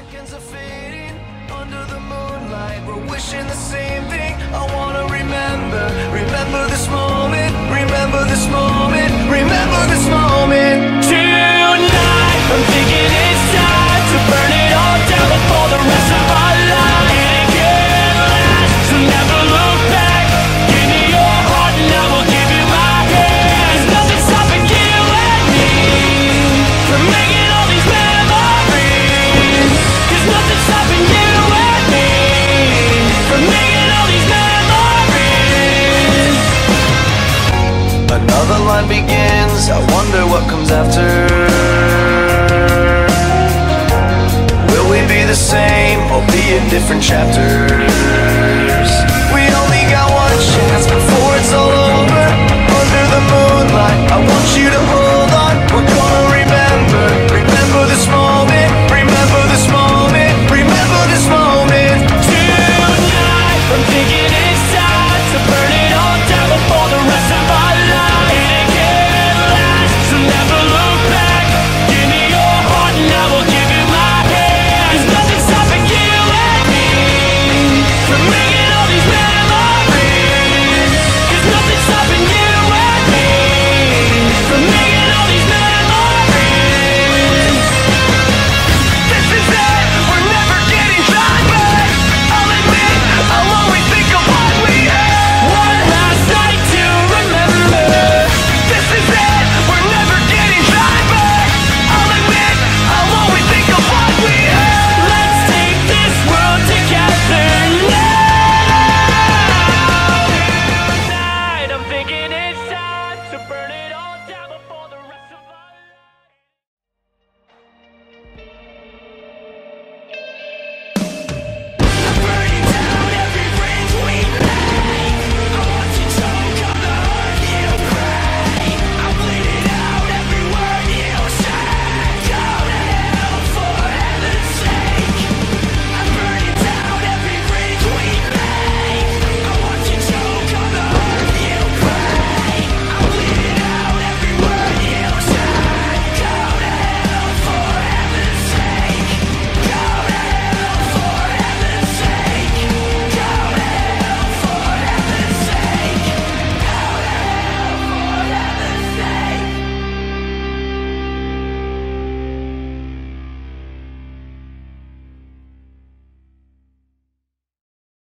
Seconds are fading under the moonlight. We're wishing the same thing. I wanna remember this moment, remember this moment, remember this moment. Tonight, I'm thinking it's time to burn it all down before the rest of our lives. It can last, so never look back. Give me your heart and I will give you my hand. There's nothing stopping you and me from making all these memories. There's nothing stopping you and me from making all these memories. Another line begins, I wonder what comes after. Will we be the same or be in different chapters?